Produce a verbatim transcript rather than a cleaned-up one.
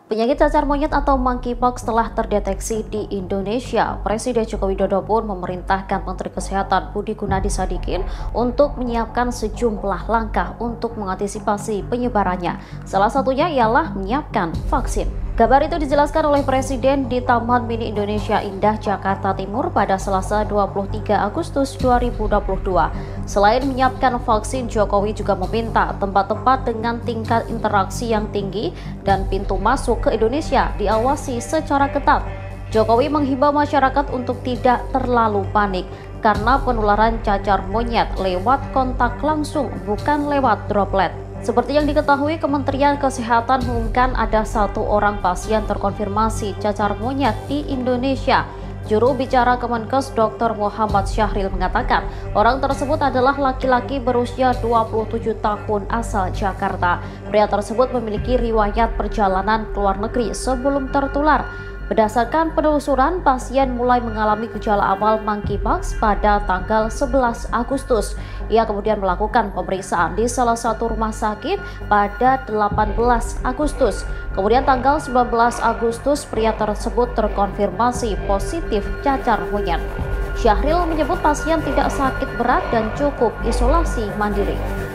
Penyakit cacar monyet atau monkeypox telah terdeteksi di Indonesia. Presiden Joko Widodo pun memerintahkan Menteri Kesehatan Budi Gunadi Sadikin untuk menyiapkan sejumlah langkah untuk mengantisipasi penyebarannya. Salah satunya ialah menyiapkan vaksin. Kabar itu dijelaskan oleh Presiden di Taman Mini Indonesia Indah, Jakarta Timur pada Selasa dua puluh tiga Agustus dua ribu dua puluh dua. Selain menyiapkan vaksin, Jokowi juga meminta tempat-tempat dengan tingkat interaksi yang tinggi dan pintu masuk ke Indonesia diawasi secara ketat. Jokowi menghimbau masyarakat untuk tidak terlalu panik karena penularan cacar monyet lewat kontak langsung, bukan lewat droplet. Seperti yang diketahui, Kementerian Kesehatan mengumumkan ada satu orang pasien terkonfirmasi cacar monyet di Indonesia. Juru bicara Kemenkes Doktor Muhammad Syahril mengatakan orang tersebut adalah laki-laki berusia dua puluh tujuh tahun asal Jakarta. Pria tersebut memiliki riwayat perjalanan ke luar negeri sebelum tertular. Berdasarkan penelusuran, pasien mulai mengalami gejala awal monkeypox pada tanggal sebelas Agustus. Ia kemudian melakukan pemeriksaan di salah satu rumah sakit pada delapan belas Agustus. Kemudian tanggal sembilan belas Agustus, pria tersebut terkonfirmasi positif cacar monyet. Syahril menyebut pasien tidak sakit berat dan cukup isolasi mandiri.